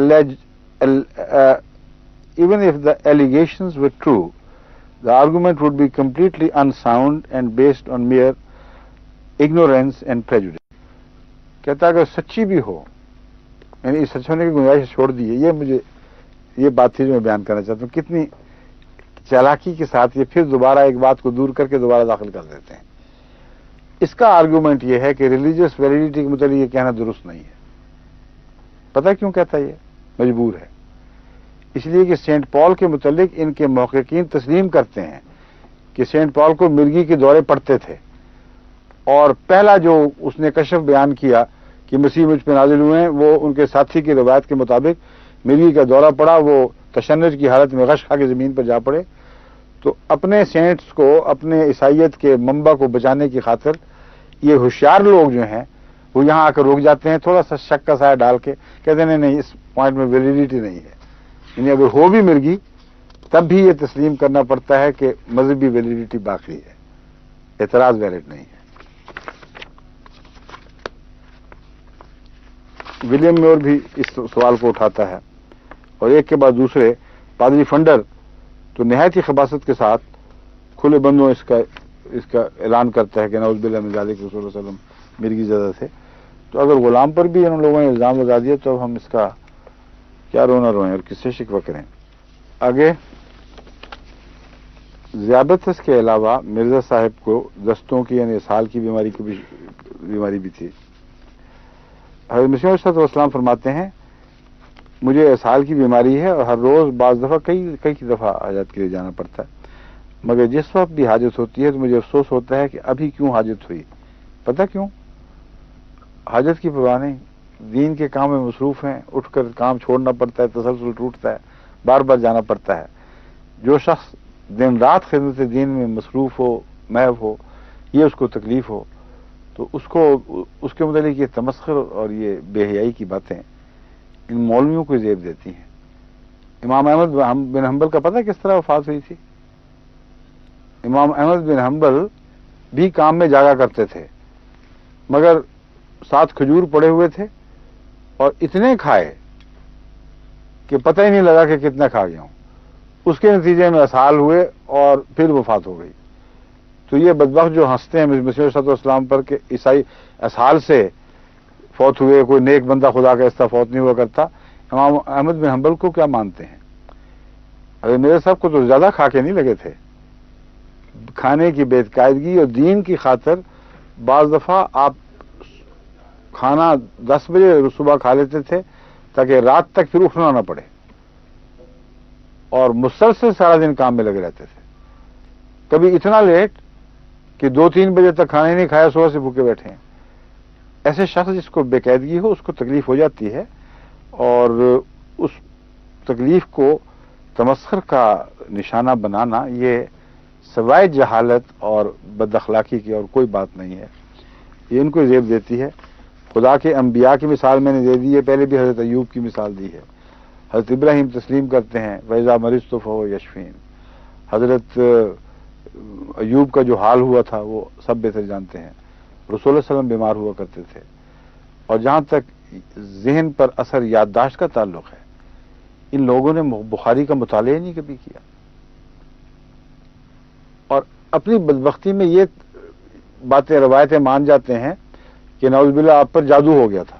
A: even if the allegations were true the argument would be completely unsound and based on mere ignorance and prejudice. کہتا ہے اگر سچی بھی ہو، یعنی سچ ہونے کی گنجائش چھوڑ دی ہے. یہ مجھے یہ بات تھی جو میں بیان کرنا چاہتا ہوں، کتنی چالاکی کے ساتھ یہ پھر دوبارہ ایک بات کو دور کر کے دوبارہ داخل کر دیتے ہیں. اس کا آرگومنٹ یہ ہے کہ ریلیجیس ویلیڈیٹی کے متعلق یہ کہنا درست نہیں ہے. پتہ کیوں کہتا ہے؟ یہ مجبور ہے، اس لیے کہ سینٹ پال کے متعلق ان کے محققین تسلیم کرتے ہیں کہ سینٹ پال کو مرگی کے دورے پڑتے تھے، اور پہلا جو اس نے کشف بیان کیا کہ مسیح مجھ پہ نازل ہوئے ہیں وہ ان کے ساتھی کی روایت کے مطابق مرگی کا دورہ پڑا، وہ تشنج کی حالت میں غش کھا کے زمین پر جا پڑے. تو اپنے سینٹس کو، اپنے عیسائیت کے منبع کو بچانے کی خاطر یہ ہوشیار لوگ جو ہیں وہ یہاں آ کر رک جاتے ہیں، تھوڑا سا شک کا سایہ ڈال کے کہتے ہیں نہیں اس پوائنٹ میں ویلیڈیٹی نہیں ہے. یعنی اگر ہو بھی مرگی تب بھی یہ تسلیم کرنا پڑتا ہے کہ مذہبی ویلیڈیٹی باقی ہے، اعتراض ویلڈ نہیں ہے. ولیم میور بھی اس سوال کو اٹھاتا ہے اور ایک کے بعد دوسرے. پادری فنڈر تو نہایت ہی خباثت کے ساتھ کھلے بندوں اس کا اس کا اعلان کرتا ہے کہ نعوذ باللہ من ذالک رسول اللہ صلی اللہ علیہ وسلم مرگی زدہ تھے. تو اگر غلام پر بھی ان لوگوں نے الزام لگا دیا تو اب ہم اس کا کیا رونا روئیں اور کس سے شکوہ کریں. آگے ذیابطس کے علاوہ مرزا صاحب کو دستوں کی یعنی اسہال کی بیماری کی بھی بیماری بھی تھی. حضرت مسیح علیہ السلام فرماتے ہیں مجھے اسہال کی بیماری ہے اور ہر روز بعض دفعہ کئی کئی دفعہ حاجت کے لیے جانا پڑتا ہے، مگر جس وقت بھی حاجت ہوتی ہے تو مجھے افسوس ہوتا ہے کہ ابھی کیوں حاجت ہوئی. پتہ کیوں؟ حاجت کی پرواہ نہیں، دین کے کام میں مصروف ہیں، اٹھ کر کام چھوڑنا پڑتا ہے، تسلسل ٹوٹتا ہے، بار بار جانا پڑتا ہے. جو شخص دن رات خدمت دین میں مصروف ہو، محو ہو، یہ اس کو تکلیف ہو تو اس کو اس کے متعلق یہ تمسخر اور یہ بے حیائی کی باتیں ان مولویوں کو زیب دیتی ہیں. امام احمد بن حنبل کا پتہ کس طرح وفات ہوئی تھی؟ امام احمد بن حنبل بھی کام میں جاگا کرتے تھے مگر ساتھ کھجور پڑے ہوئے تھے اور اتنے کھائے کہ پتہ ہی نہیں لگا کہ کتنا کھا گیا ہوں. اس کے نتیجے میں اسہال ہوئے اور پھر وفات ہو گئی. تو یہ بدبخت جو ہنستے ہیں مسیح علیہ السلام پر کہ عیسائی اسہال سے فوت ہوئے، کوئی نیک بندہ خدا کا اس طرح فوت نہیں ہوا کرتا، امام احمد بن حنبل کو کیا مانتے ہیں؟ ارے میرے صاحب کو تو زیادہ کھا کے نہیں لگے تھے. کھانے کی بے قاعدگی اور دین کی خاطر بعض دفعہ آپ کھانا دس بجے صبح کھا لیتے تھے تاکہ رات تک پھر اٹھنا نہ پڑے. اور مسلسل سارا دن کام میں لگے رہتے تھے. کبھی اتنا لیٹ کہ دو تین بجے تک کھانا ہی نہیں کھایا, صبح سے بھوکے بیٹھے ہیں. ایسے شخص جس کو بے قیدگی ہو اس کو تکلیف ہو جاتی ہے, اور اس تکلیف کو تمسخر کا نشانہ بنانا یہ سوائے جہالت اور بد اخلاقی کی اور کوئی بات نہیں ہے. یہ ان کو زیب دیتی ہے. خدا کے انبیاء کی مثال میں نے دے دی ہے, پہلے بھی حضرت ایوب کی مثال دی ہے. حضرت ابراہیم تسلیم کرتے ہیں وَإِذَا مَرِضْتُ فَهُوَ يَشْفِينِ. حضرت ایوب کا جو حال ہوا تھا وہ سب بہتر جانتے ہیں. رسول اللہ صلی اللہ علیہ وسلم بیمار ہوا کرتے تھے. اور جہاں تک ذہن پر اثر یادداشت کا تعلق ہے, ان لوگوں نے بخاری کا مطالعہ ہی نہیں کبھی کیا, اور اپنی بدبختی میں یہ باتیں روایتیں مان جاتے ہیں کہ نعوذ باللہ آپ پر جادو ہو گیا تھا.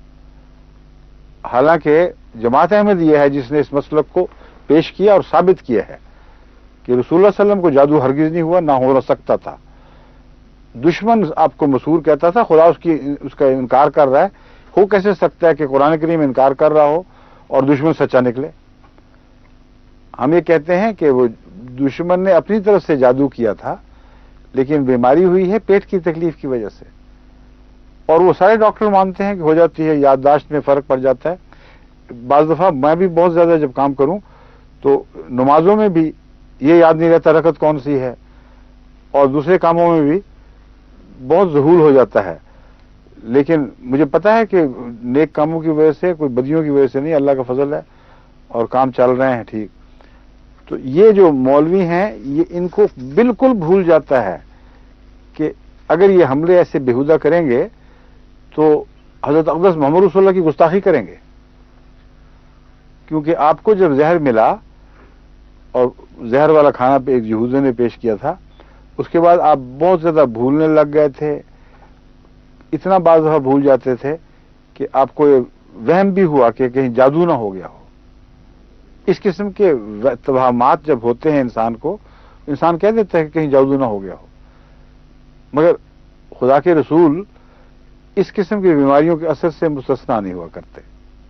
A: حالانکہ جماعت احمد یہ ہے جس نے اس مسلک کو پیش کیا اور ثابت کیا ہے کہ رسول اللہ صلی اللہ علیہ وسلم کو جادو ہرگز نہیں ہوا, نہ ہو سکتا تھا. دشمن آپ کو مسحور کہتا تھا, خدا اس کی اس کا انکار کر رہا ہے. ہو کیسے سکتا ہے کہ قرآن کریم انکار کر رہا ہو اور دشمن سچا نکلے؟ ہم یہ کہتے ہیں کہ وہ دشمن نے اپنی طرف سے جادو کیا تھا, لیکن بیماری ہوئی ہے پیٹ کی تکلیف کی وجہ سے. اور وہ سارے ڈاکٹر مانتے ہیں کہ ہو جاتی ہے, یادداشت میں فرق پڑ جاتا ہے. بعض دفعہ میں بھی بہت زیادہ جب کام کروں تو نمازوں میں بھی یہ یاد نہیں رہتا رکعت کون سی ہے, اور دوسرے کاموں میں بھی بہت ذہول ہو جاتا ہے. لیکن مجھے پتا ہے کہ نیک کاموں کی وجہ سے, کوئی بدیوں کی وجہ سے نہیں, اللہ کا فضل ہے اور کام چل رہے ہیں ٹھیک. تو یہ جو مولوی ہیں یہ ان کو بالکل بھول جاتا ہے کہ اگر یہ حملے ایسے بےہودہ کریں گے تو حضرت اقدس محمد رسول اللہ کی گستاخی کریں گے. کیونکہ آپ کو جب زہر ملا اور زہر والا کھانا پہ ایک یہودی نے پیش کیا تھا, اس کے بعد آپ بہت زیادہ بھولنے لگ گئے تھے. اتنا بعض دفعہ بھول جاتے تھے کہ آپ کو وہم بھی ہوا کہ کہیں جادو نہ ہو گیا ہو. اس قسم کے توہمات جب ہوتے ہیں انسان کو, انسان کہہ دیتا ہے کہ کہیں جادو نہ ہو گیا ہو. مگر خدا کے رسول اس قسم کی بیماریوں کے اثر سے مستثنا نہیں ہوا کرتے.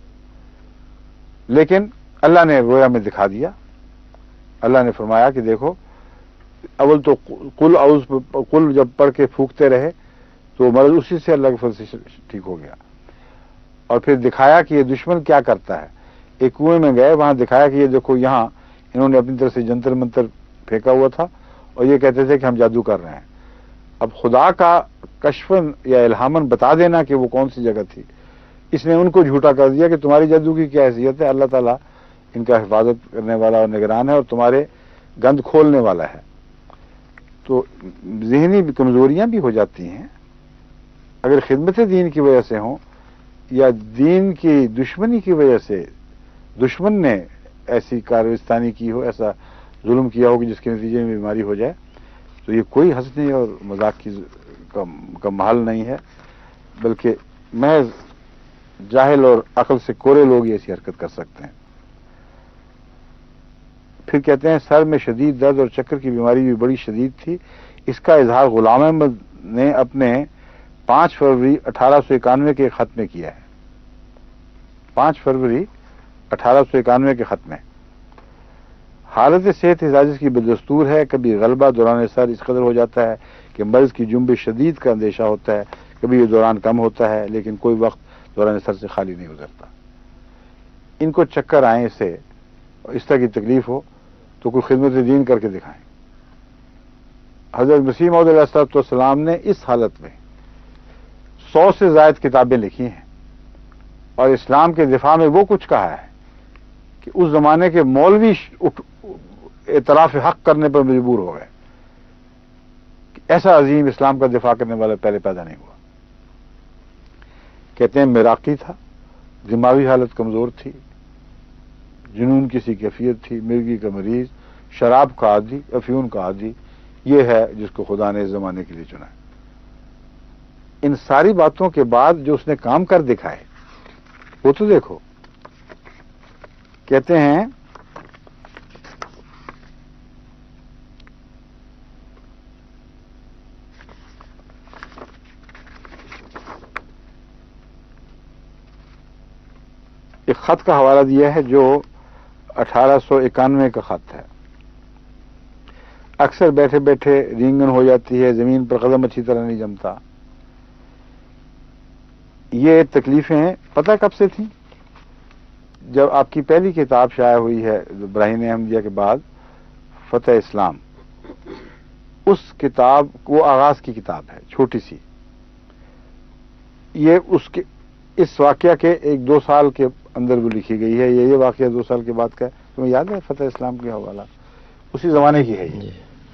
A: لیکن اللہ نے رویا میں دکھا دیا. اللہ نے فرمایا کہ دیکھو, اول تو قل اعوذ قل جب پڑھ کے پھونکتے رہے تو مرض اسی سے اللہ کے فضل سے ٹھیک ہو گیا. اور پھر دکھایا کہ یہ دشمن کیا کرتا ہے. ایک کنویں میں گئے, وہاں دکھایا کہ یہ دیکھو یہاں انہوں نے اپنی طرف سے جنتر منتر پھینکا ہوا تھا اور یہ کہتے تھے کہ ہم جادو کر رہے ہیں. اب خدا کا کشفن یا الہامن بتا دینا کہ وہ کون سی جگہ تھی, اس نے ان کو جھوٹا کر دیا کہ تمہاری جادو کی کیا حیثیت ہے, اللہ تعالیٰ ان کا حفاظت کرنے والا اور نگران ہے اور تمہارے گند کھولنے والا ہے. تو ذہنی کمزوریاں بھی ہو جاتی ہیں اگر خدمت دین کی وجہ سے ہوں یا دین کی دشمنی کی وجہ سے دشمن نے ایسی کارستانی کی ہو, ایسا ظلم کیا ہو کہ جس کے نتیجے میں بیماری ہو جائے. تو یہ کوئی ہنسنے اور مذاق کی کا محل نہیں ہے, بلکہ محض جاہل اور عقل سے کورے لوگ یہ ایسی حرکت کر سکتے ہیں. پھر کہتے ہیں سر میں شدید درد اور چکر کی بیماری بھی بڑی شدید تھی. اس کا اظہار غلام احمد نے اپنے پانچ فروری اٹھارہ سو اکانوے کے خط میں کیا ہے. پانچ فروری اٹھارہ سو اکانوے کے خط میں. حالت صحت حجاز کی بدستور ہے. کبھی غلبہ دوران سر اس قدر ہو جاتا ہے کہ مرض کی جنبش شدید کا اندیشہ ہوتا ہے, کبھی یہ دوران کم ہوتا ہے, لیکن کوئی وقت دوران سر سے خالی نہیں گزرتا. ان کو چکر آئیں سے اس طرح کی تکلیف ہو تو کوئی خدمت دین کر کے دکھائیں. حضرت مسیح موعود علیہ الصلوۃ والسلام نے اس حالت میں سو سے زائد کتابیں لکھی ہیں اور اسلام کے دفاع میں وہ کچھ کہا ہے کہ اس زمانے کے مولوی اعتراف حق کرنے پر مجبور ہو گئے کہ ایسا عظیم اسلام کا دفاع کرنے والا پہلے پیدا نہیں ہوا. کہتے ہیں مراقی تھا, دماغی حالت کمزور تھی, جنون کسی کیفیت تھی, مرگی کا مریض, شراب کا عادی, افیون کا عادی. یہ ہے جس کو خدا نے اس زمانے کے لیے چنا ہے. ان ساری باتوں کے بعد جو اس نے کام کر دکھائے وہ تو دیکھو. کہتے ہیں ایک خط کا حوالہ دیا ہے جو अठारह सौ इक्यानवे का खत है। अक्सर बैठे बैठे रींगन हो जाती है, जमीन पर कदम अच्छी तरह नहीं जमता। ये तकलीफें पता कब से थी? जब आपकी पहली किताब शाया हुई है ब्राहीन अहमदिया के बाद, फतह इस्लाम, उस किताब वो आगाज की किताब है, छोटी सी। ये उसके इस वाकया के एक दो साल के अंदर वो लिखी गई है। ये ये वाकया दो साल के बाद का है। तुम्हें याद है फतह इस्लाम के हवाला? उसी जमाने की है ये।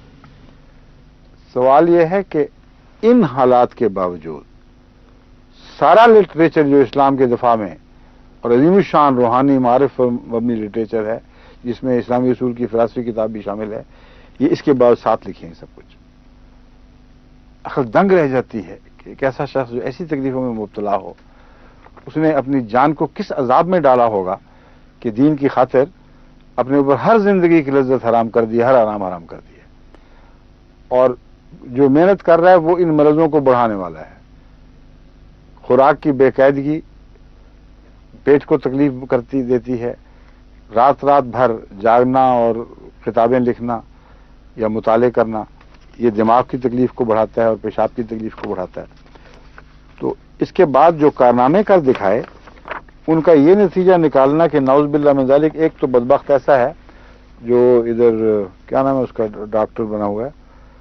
A: सवाल ये है कि इन हालात के बावजूद सारा लिटरेचर जो इस्लाम के दफा में और अजीम शान रूहानी मारिफ मबनी लिटरेचर है, जिसमें इस्लामी उसूल की फिलासफी किताब भी शामिल है, ये इसके बाद साथ लिखे हैं सब कुछ। अक्ल दंग रह जाती है कि एक ऐसा शख्स जो ऐसी तकलीफों में मुब्तला हो, उसने अपनी जान को किस अजाब में डाला होगा कि दीन की खातिर अपने ऊपर हर जिंदगी की लज्जत हराम कर दी, हर आराम हराम कर दिया। और जो मेहनत कर रहा है वो इन मरजों को बढ़ाने वाला है। खुराक की बेकायदगी पेट को तकलीफ करती देती है। रात रात भर जागना और किताबें लिखना या मुताले करना, ये दिमाग की तकलीफ को बढ़ाता है और पेशाब की तकलीफ को बढ़ाता है। तो इसके बाद जो कारनामे कर दिखाए, उनका ये नतीजा निकालना कि नाउज़ बिल्लाह मिन ज़ालिक, एक तो बदबख्त ऐसा है जो इधर क्या नाम है उसका, डॉक्टर बना हुआ है,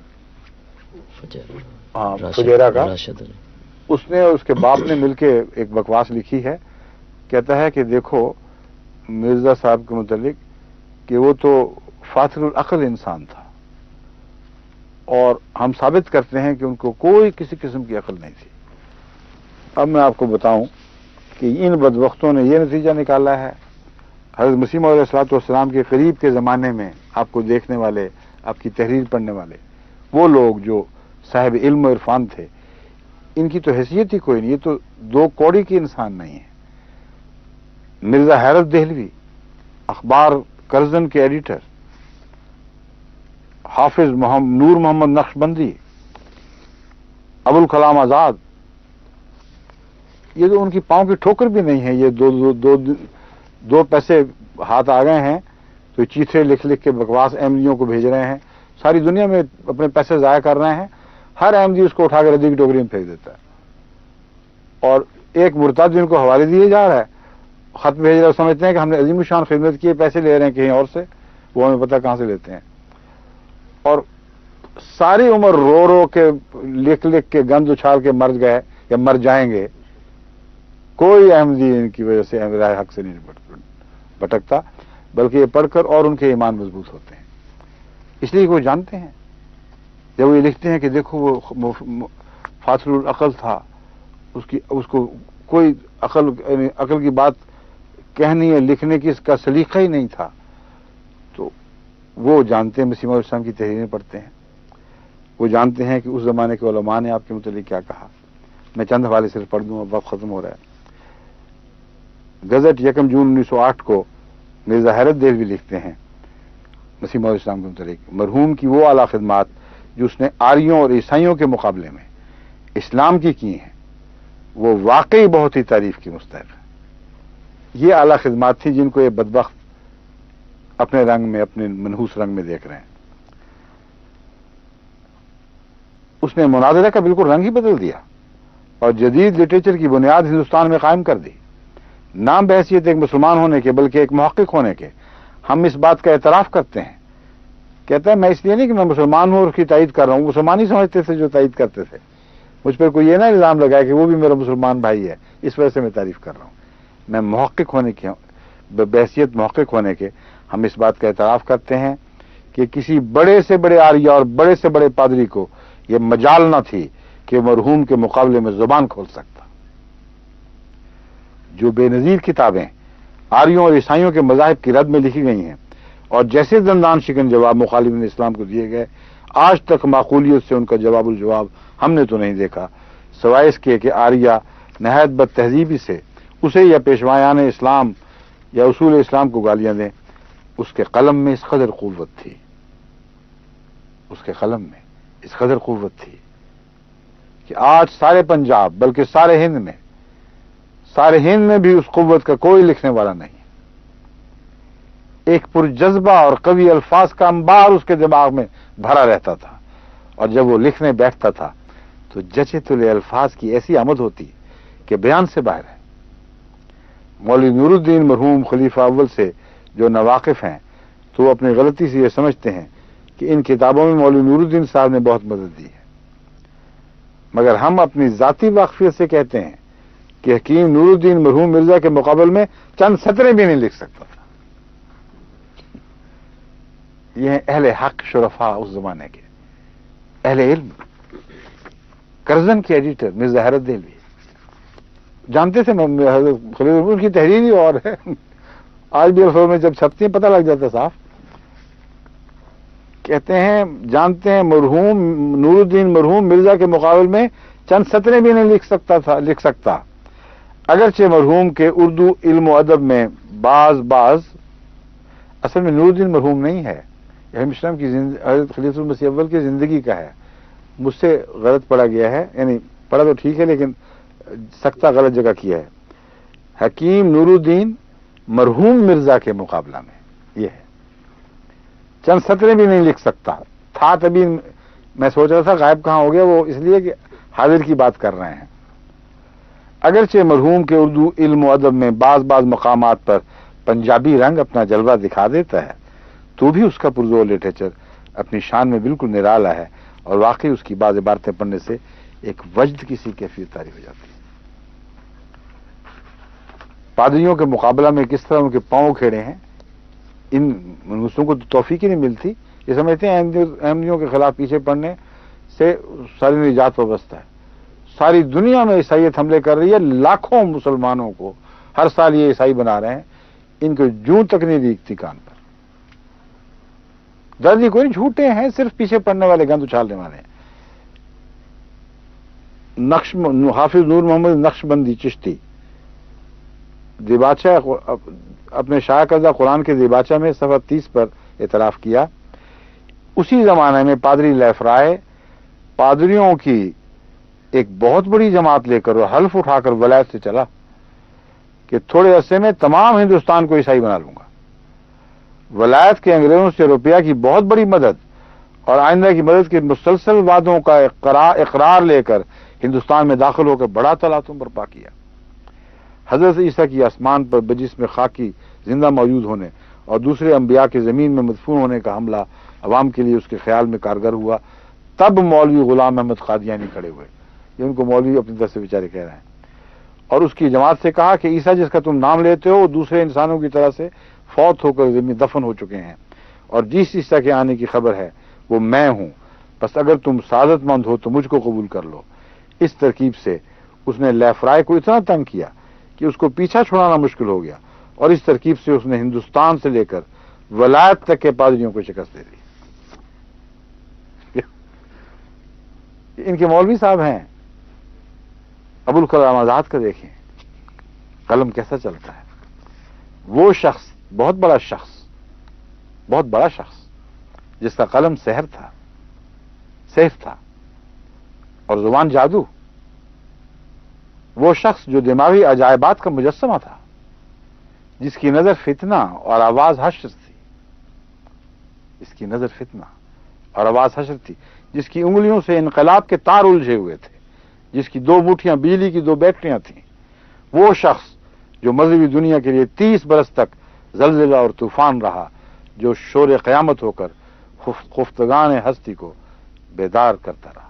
A: हाँ फुजैरा का, उसने और उसके बाप ने मिलके एक बकवास लिखी है। कहता है कि देखो मिर्जा साहब के मुतालिक कि वो तो फातिरुल अक्ल इंसान था, और हम साबित करते हैं कि उनको कोई किसी किस्म की अक्ल नहीं थी। अब मैं आपको बताऊं कि इन बदबख्तों ने यह नतीजा निकाला है। हज़रत मसीह मौऊद अलैहिस्सलाम के करीब के ज़माने में आपको देखने वाले, आपकी तहरीर पढ़ने वाले वो लोग जो साहिब इल्म और इरफान थे, इनकी तो हैसियत ही कोई नहीं। ये तो दो कौड़ी की इंसान नहीं है। मिर्जा हैरत देहलवी, अखबार करजन के एडिटर, हाफिज मोहम्मद नूर मोहम्मद नक्शबंदी, अबुल कलाम आजाद, ये तो उनकी पांव की ठोकर भी नहीं है। ये दो दो दो, दो पैसे हाथ आ गए हैं तो चीथे लिख लिख के बकवास अहमदियों को भेज रहे हैं। सारी दुनिया में अपने पैसे जाया कर रहे हैं। हर अहमदी उसको उठा कर रद्दी की टोकरी में फेंक देता है। और एक मुर्ताद जिनको हवाले दिए जा रहा है, खत भेज रहे, समझते हैं कि हमने अजीम शान खिदमत की, पैसे ले रहे हैं कहीं और से, वो हमें पता कहां से लेते हैं। और सारी उम्र रो रो के लिख लिख के गंद उछाल के मर गए या मर जाएंगे। कोई अहमदी इनकी वजह से राह हक से नहीं भटकता, बल्कि ये पढ़कर और उनके ईमान मजबूत होते हैं। इसलिए वो जानते हैं, जब वो ये लिखते हैं कि देखो वो फातिरुल अक्ल था, उसकी उसको कोई अकल अकल की बात कहनी है, लिखने की इसका सलीका ही नहीं था, तो वो जानते हैं मसीह मौऊद अलैहिस्सलाम की तहरीरें पढ़ते हैं। वो जानते हैं कि उस जमाने के उलमा ने आपके मुतालिक क्या कहा। मैं चंद हवाले सिर्फ पढ़ दूं, अब वक्त खत्म हो रहा है। गजट यकम जून उन्नीस सौ आठ को मिर्जा हैरत देहलवी लिखते हैं मसीह मौऊद अलैहिस्सलाम के मुतालिक, मरहूम की वो आला खिदमात जो उसने आर्यों और ईसाइयों के मुकाबले में इस्लाम की की हैं, वो वाकई बहुत ही तारीफ की मुस्तहक है। ये आला खिदमात थी जिनको ये बदबख्त अपने रंग में, अपने मनहूस रंग में देख रहे हैं। उसने मुनाज़रा का बिल्कुल रंग ही बदल दिया और जदीद लिटरेचर की बुनियाद हिंदुस्तान में कायम कर दी। नाम बहैसियत एक मुसलमान होने के, बल्कि एक मुहक्किक होने के, हम इस बात का एतराफ करते हैं। कहता है मैं इसलिए नहीं कि मैं मुसलमान हूं और उसकी तायीद कर रहा हूं, मुसलमान ही समझते थे जो तायीद करते थे। मुझ पर कोई ये ना इल्जाम लगाया कि वो भी मेरा मुसलमान भाई है, इस वजह से मैं तारीफ कर रहा हूं। मैं मुहक्किक होने के, बहैसियत मुहक्किक होने के, हम इस बात का एतराफ करते हैं कि किसी बड़े से बड़े आर्या और बड़े से बड़े पादरी को यह मजाल न थी कि मरहूम के मुकाबले में जुबान खोल सकता। जो बेनजीर किताबें आर्यों और ईसाइयों के मज़ाहिब की रद में लिखी गई हैं और जैसे दंदान शिकन जवाब मुखालिफिन इस्लाम को दिए गए, आज तक माकूलियत से उनका जवाबुल जवाब हमने तो नहीं देखा, सवाए इसके कि आर्या नहायत बद तहजीबी से उसे या पेशवायान इस्लाम या उसूल इस्लाम को गालियां दें। उसके कलम में इस कदर क़ुव्वत थी, उसके कलम में इस कदर क़ुव्वत थी कि आज सारे पंजाब, बल्कि सारे हिंद में, सारे हिंद में भी उस क़ुव्वत का कोई लिखने वाला नहीं। ایک پرجذبہ اور قوی الفاظ کا انبار اس کے دماغ میں بھرا رہتا تھا، اور جب وہ لکھنے بیٹھتا تھا تو جچے تلے الفاظ کی ایسی آمد ہوتی کہ بیان سے باہر ہے۔ مولوی نور الدین مرحوم خلیفہ اول سے جو ناواقف ہیں تو وہ اپنی غلطی سے یہ سمجھتے ہیں کہ ان کتابوں میں مولوی نور الدین صاحب نے بہت مدد دی ہے، مگر ہم اپنی ذاتی واقفیت سے کہتے ہیں کہ حکیم نور الدین مرحوم مرزا کے مقابل میں چند سطریں بھی نہیں لکھ سکتا تھا۔ یہ ہیں اہل حق شرفاء اس زمانے کے، اہل علم۔ کرزن کے ایڈیٹر مرزا حیرت دہلوی جانتے تھے حضرت خلیل ان کی تحریر ہی اور ہے، آج بھی الفاظ میں جب چھپتی ہیں پتہ لگ جاتا ہے صاف۔ کہتے ہیں جانتے ہیں مرحوم نور الدین مرحوم مرزا کے مقابل میں چند سطریں بھی نہیں لکھ سکتا تھا لکھ سکتا اگرچہ مرحوم کے اردو علم و ادب میں بعض بعض اصل میں نور الدین مرحوم نہیں ہے، یہ مسلم کی حضرت خلیفہ المسیح اول کی زندگی کا ہے، مجھ سے غلط پڑا گیا ہے، یعنی پڑھا تو ٹھیک ہے لیکن سکتا غلط جگہ کیا ہے۔ حکیم نور الدین مرحوم مرزا کے مقابلہ میں یہ ہے، چند سطریں بھی نہیں لکھ سکتا تھا۔ تبھی میں سوچ رہا تھا غائب کہاں ہو گیا، وہ اس لیے کہ حاضر کی بات کر رہے ہیں۔ اگرچہ مرحوم کے اردو علم و ادب میں بعض بعض مقامات پر پنجابی رنگ اپنا جلوہ دکھا دیتا ہے تو بھی اس کا پرزور لٹریچر اپنی شان میں بالکل نرالا ہے، اور واقعی اس کی بعض عبارتیں پڑھنے سے ایک وجد کی سی کیفیت طاری ہو جاتی ہے۔ پادریوں کے مقابلہ میں کس طرح ان کے پاؤں کھیڑے ہیں، ان منصوصوں کو تو توفیق ہی نہیں ملتی، یہ سمجھتے ہیں احمدیوں کے خلاف پیچھے پڑنے سے ساری نجات وابستہ ہے۔ ساری دنیا میں عیسائیت حملے کر رہی ہے، لاکھوں مسلمانوں کو ہر سال یہ عیسائی بنا رہے ہیں، ان کو جوں تک نہیں دیکھتی کان پر۔ درد کوئی نہیں، جھوٹے ہیں، صرف پیچھے پڑنے والے، گند اچھالنے والے ہیں۔ نقش حافظ نور محمد نقش بندی چشتی دیباچہ اپنے شائع کردہ قرآن کے دیباچہ میں صفحہ تیس پر اعتراف کیا، اسی زمانے میں پادری لیفرائے پادریوں کی ایک بہت بڑی جماعت لے کر اور حلف اٹھا کر ولایت سے چلا کہ تھوڑے عرصے میں تمام ہندوستان کو عیسائی بنا لوں گا۔ ولایت کے انگریزوں سے روپیہ کی بہت بڑی مدد اور آئندہ کی مدد کے مسلسل وعدوں کا اقرار لے کر ہندوستان میں داخل ہو کر بڑا تلاطم برپا کیا۔ حضرت عیسیٰ کی آسمان پر بجسم خاکی زندہ موجود ہونے اور دوسرے انبیاء کے زمین میں مدفون ہونے کا حملہ عوام کے لیے اس کے خیال میں کارگر ہوا، تب مولوی غلام احمد قادیانی کھڑے ہوئے، یہ ان کو مولوی اپنی طرف سے بیچارے کہہ رہے ہیں، اور اس کی جماعت سے کہا کہ عیسیٰ جس کا تم نام لیتے ہو دوسرے انسانوں کی طرح سے فوت ہو کر زمین دفن ہو چکے ہیں، اور جس عیسیٰ کے آنے کی خبر ہے وہ میں ہوں، بس اگر تم سعادت مند ہو تو مجھ کو قبول کر لو۔ اس ترکیب سے اس نے لیفرائے کو اتنا تنگ کیا کہ اس کو پیچھا چھڑانا مشکل ہو گیا، اور اس ترکیب سے اس نے ہندوستان سے لے کر ولایت تک کے پادریوں کو شکست دے دی۔ ان کے مولوی صاحب ہیں، ابوالکلام آزاد کا دیکھیں قلم کیسا چلتا ہے۔ وہ شخص بہت بڑا شخص بہت بڑا شخص جس کا قلم سحر تھا، سیف تھا اور زبان جادو، وہ شخص جو دماغی عجائبات کا مجسمہ تھا، جس کی نظر فتنہ اور آواز حشر تھی اس کی نظر فتنہ اور آواز حشر تھی جس کی انگلیوں سے انقلاب کے تار الجھے ہوئے تھے، جس کی دو مٹھیاں بجلی کی دو بیٹریاں تھیں، وہ شخص جو مذہبی دنیا کے لیے تیس برس تک زلزلہ اور طوفان رہا، جو شور قیامت ہو کر خفتگان ہستی کو بیدار کرتا رہا۔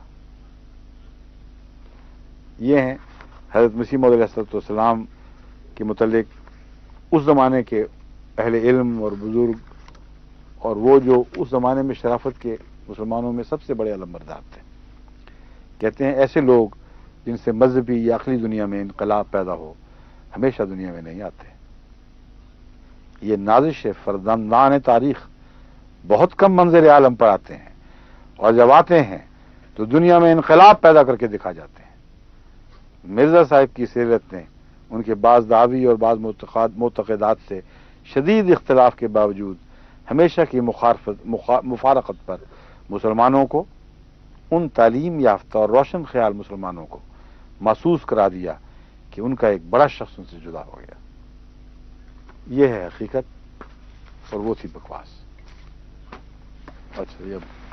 A: یہ ہیں حضرت مسیح موعود علیہ السلام کے متعلق اس زمانے کے اہل علم اور بزرگ، اور وہ جو اس زمانے میں شرافت کے مسلمانوں میں سب سے بڑے علمبردار تھے۔ کہتے ہیں ایسے لوگ جن سے مذہبی یا عقلی دنیا میں انقلاب پیدا ہو ہمیشہ دنیا میں نہیں آتے۔ یہ نازش فرزندان تاریخ بہت کم منظر عالم پر آتے ہیں، اور جب آتے ہیں تو دنیا میں انقلاب پیدا کر کے دکھا جاتے ہیں۔ مرزا صاحب کی سیرت نے ان کے بعض دعوی اور بعض معتقدات سے شدید اختلاف کے باوجود ہمیشہ کی مفارقت پر مسلمانوں کو، ان تعلیم یافتہ اور روشن خیال مسلمانوں کو محسوس کرا دیا کہ ان کا ایک بڑا شخص ان سے جدا ہو گیا۔ یہ ہے حقیقت۔ اور وہ تھی بکواس. اچھا یہ